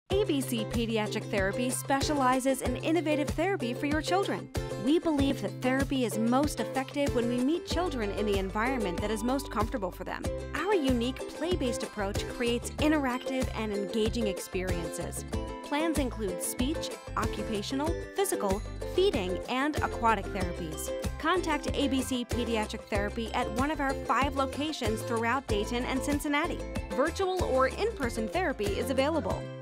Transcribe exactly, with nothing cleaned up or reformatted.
A B C Pediatric Therapy specializes in innovative therapy for your children. We believe that therapy is most effective when we meet children in the environment that is most comfortable for them. Our unique play-based approach creates interactive and engaging experiences. Plans include speech, occupational, physical, feeding, and aquatic therapies. Contact A B C Pediatric Therapy at one of our five locations throughout Dayton and Cincinnati. Virtual or in-person therapy is available.